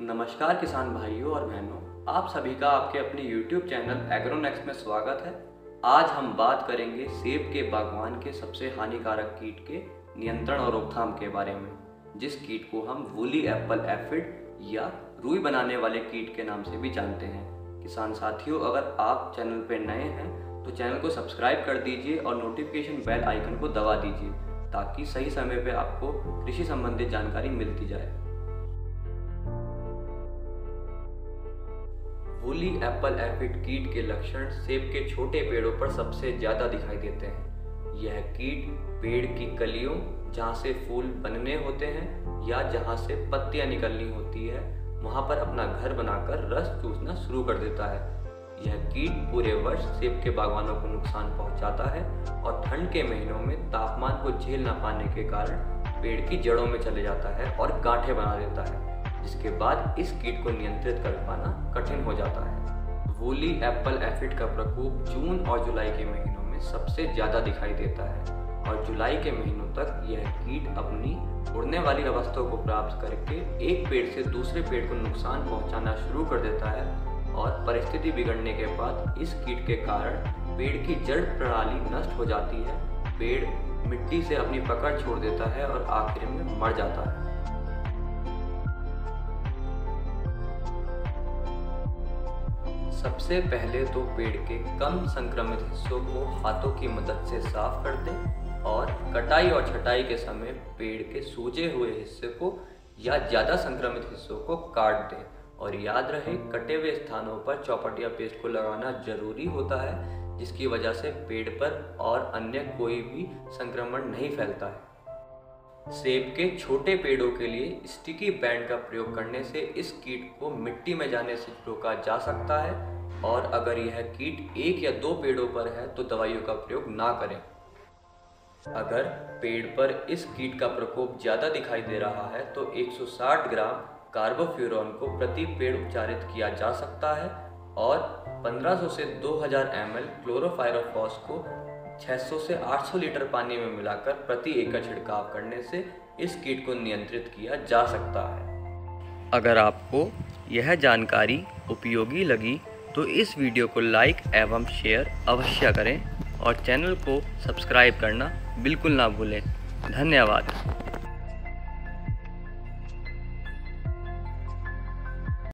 नमस्कार किसान भाइयों और बहनों, आप सभी का आपके अपने YouTube चैनल एग्रोनेक्स में स्वागत है। आज हम बात करेंगे सेब के बागवान के सबसे हानिकारक कीट के नियंत्रण और रोकथाम के बारे में, जिस कीट को हम वूली एप्पल एफिड या रुई बनाने वाले कीट के नाम से भी जानते हैं। किसान साथियों, अगर आप चैनल पर नए हैं तो चैनल को सब्सक्राइब कर दीजिए और नोटिफिकेशन बेल आइकन को दबा दीजिए ताकि सही समय पर आपको कृषि संबंधित जानकारी मिलती जाए। वूली एप्पल एफिड कीट के लक्षण सेब के छोटे पेड़ों पर सबसे ज्यादा दिखाई देते हैं। यह कीट पेड़ की कलियों, जहां से फूल बनने होते हैं या जहां से पत्तियां निकलनी होती है, वहां पर अपना घर बनाकर रस चूसना शुरू कर देता है। यह कीट पूरे वर्ष सेब के बागवानों को नुकसान पहुंचाता है और ठंड के महीनों में तापमान को झेल न पाने के कारण पेड़ की जड़ों में चले जाता है और गांठें बना देता है, जिसके बाद इस कीट को नियंत्रित कर पाना कठिन हो जाता है। वूली एप्पल एफिड का प्रकोप जून और जुलाई के महीनों में सबसे ज्यादा दिखाई देता है और जुलाई के महीनों तक यह कीट अपनी उड़ने वाली अवस्था को प्राप्त करके एक पेड़ से दूसरे पेड़ को नुकसान पहुंचाना शुरू कर देता है और परिस्थिति बिगड़ने के बाद इस कीट के कारण पेड़ की जड़ प्रणाली नष्ट हो जाती है, पेड़ मिट्टी से अपनी पकड़ छोड़ देता है और आखिर में मर जाता है। सबसे पहले तो पेड़ के कम संक्रमित हिस्सों को हाथों की मदद से साफ कर दें और कटाई और छटाई के समय पेड़ के सूजे हुए हिस्से को या ज़्यादा संक्रमित हिस्सों को काट दें। और याद रहे, कटे हुए स्थानों पर चौपट या पेस्ट को लगाना जरूरी होता है, जिसकी वजह से पेड़ पर और अन्य कोई भी संक्रमण नहीं फैलता है। सेब के छोटे पेड़ों के लिए स्टिकी बैंड का प्रयोग करने से इस कीट को मिट्टी में जाने से रोका जा सकता है और अगर यह कीट एक या दो पेड़ों पर है तो दवाइयों का प्रयोग ना करें। अगर पेड़ पर इस कीट का प्रकोप ज़्यादा दिखाई दे रहा है तो 160 ग्राम कार्बोफ्यूरॉन को प्रति पेड़ उपचारित किया जा सकता है और 1500 से 2000 ml क्लोरोफायरोफॉस को 600 से 800 लीटर पानी में मिलाकर प्रति एकड़ छिड़काव करने से इस कीट को नियंत्रित किया जा सकता है। अगर आपको यह जानकारी उपयोगी लगी तो इस वीडियो को लाइक एवं शेयर अवश्य करें और चैनल को सब्सक्राइब करना बिल्कुल ना भूलें। धन्यवाद।